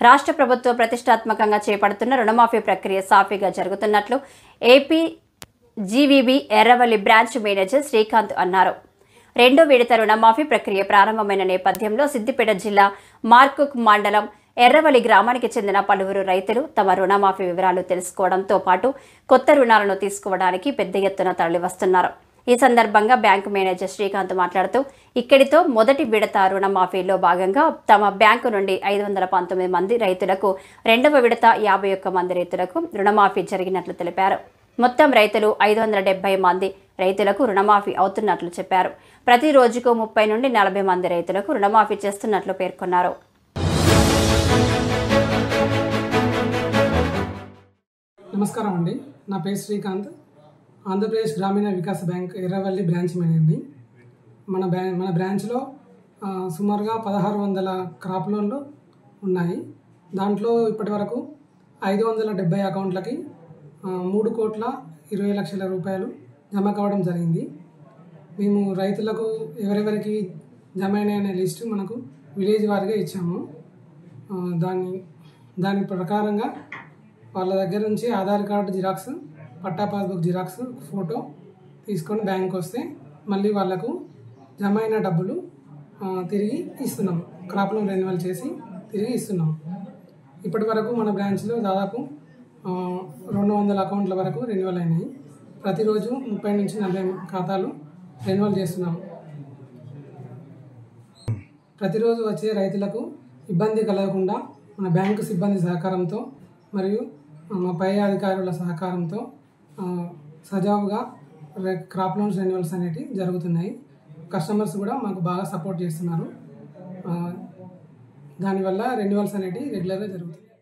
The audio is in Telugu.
రాష్ట్ర ప్రభుత్వం ప్రతిష్టాత్మకంగా చేపడుతున్న రుణమాఫీ ప్రక్రియ సాఫీగా జరుగుతున్నట్లు AP GVB Erravalli branch manager Srikanth అన్నారు. రెండో విడత రుణమాఫీ ప్రక్రియ ప్రారంభమైన నేపథ్యంలో సిద్దిపేట జిల్లా మార్కుక్ మండలం ఎర్రవల్లి గ్రామానికి చెందిన పలువురు రైతులు తమ రుణమాఫీ వివరాలు తెలుసుకోవడంతో పాటు కొత్త రుణాలను తీసుకోవడానికి పెద్ద ఎత్తున తరలివస్తున్నారు. ఈ సందర్భంగా బ్యాంకు మేనేజర్ శ్రీకాంత్ మాట్లాడుతూ ఇక్కడితో మొదటి విడత రుణమాఫీలో భాగంగా తమ బ్యాంకు నుండి 519 మంది రైతులకు, రెండవ విడత 51 మంది రైతులకు రుణమాఫీ జరిగినట్లు తెలిపారు. మొత్తం రైతులు 570 మంది రైతులకు రుణమాఫీ అవుతున్నట్లు చెప్పారు. ప్రతి రోజుకు 30 నుండి 40 మంది రైతులకు రుణమాఫీ చేస్తున్నట్లు పేర్కొన్నారు. నమస్కారం అండి, నా పేరు శ్రీకాంత్. ఆంధ్రప్రదేశ్ గ్రామీణ వికాస్ బ్యాంక్ ఎర్రవల్లి బ్రాంచ్ మేనేజర్ని. మన బ్రాంచ్లో సుమారుగా 1600 క్రాప్ లోన్లు ఉన్నాయి. దాంట్లో ఇప్పటి వరకు 570 అకౌంట్లకి 3,20,00,000 రూపాయలు జమ కావడం జరిగింది. మేము రైతులకు ఎవరెవరికి జమ అయిన లిస్టు మనకు విలేజ్ వారిగా ఇచ్చాము. దాని ప్రకారంగా వాళ్ళ దగ్గర నుంచి ఆధార్ కార్డు జిరాక్స్, పట్టా పాస్బుక్ జిరాక్స్, ఫోటో తీసుకొని బ్యాంక్ వస్తే మళ్ళీ వాళ్ళకు జమ అయిన డబ్బులు తిరిగి ఇస్తున్నాము. క్రాప్ లోన్ రెన్యువల్ చేసి తిరిగి ఇస్తున్నాము. ఇప్పటి వరకు మన బ్రాంచ్లో దాదాపు 200 అకౌంట్ల వరకు రెన్యువల్ అయినాయి. ప్రతిరోజు 30 నుంచి 40 ఖాతాలు రెన్యువల్ చేస్తున్నాము. ప్రతిరోజు వచ్చే రైతులకు ఇబ్బంది కలగకుండా మన బ్యాంకు సిబ్బంది సహకారంతో మరియు మా పై అధికారుల సహకారంతో సజావుగా క్రాప్ లోన్స్ రెన్యువల్స్ అనేటివి జరుగుతున్నాయి. కస్టమర్స్ కూడా మాకు బాగా సపోర్ట్ చేస్తున్నారు. దానివల్ల రెన్యువల్స్ అనేటివి రెగ్యులర్గా జరుగుతాయి.